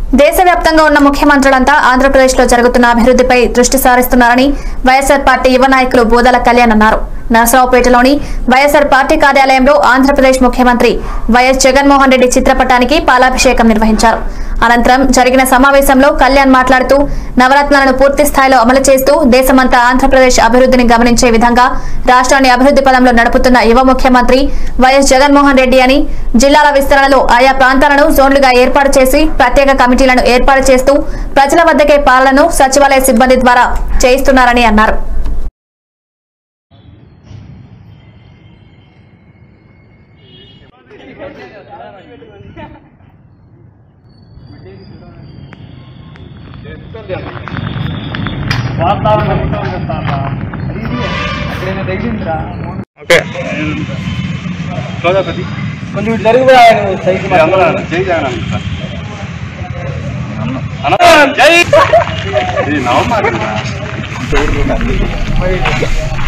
దేశవ్యాప్తంగా ఉన్న ముఖ్యమంత్రులంతా ఆంధ్రప్రదేశ్లో జరుగుతున్న అభివృద్ధిపై దృష్టి సారిస్తున్నారని వైఎస్ఆర్ పార్టీ యువ నాయకులు బోదల కళ్యాణ్ అన్నారు. నరసరావుపేటలోని వైఎస్ఆర్ పార్టీ కార్యాలయంలో ఆంధ్రప్రదేశ్ ముఖ్యమంత్రి వైఎస్ జగన్మోహన్ రెడ్డి చిత్రపటానికి పాలాభిషేకం నిర్వహించారు. అనంతరం జరిగిన సమావేశంలో కళ్యాణ్ మాట్లాడుతూ నవరత్నాలను పూర్తి స్థాయిలో అమలు చేస్తూ దేశమంతా ఆంధ్రప్రదేశ్ అభివృద్ధిని గమనించే విధంగా రాష్ట్రాన్ని అభివృద్ధి పదంలో నడుపుతున్న యువ ముఖ్యమంత్రి వైఎస్ జగన్మోహన్ రెడ్డి అని, జిల్లాల విస్తరణలో ఆయా ప్రాంతాలను జోన్లుగా ఏర్పాటు చేసి ప్రత్యేక కమిటీలను ఏర్పాటు చేస్తూ ప్రజల వద్దకే పాలనను సచివాలయ సిబ్బంది ద్వారా చేయిస్తున్నారని అన్నారు. కొంచెం జరిగిపోయాను జై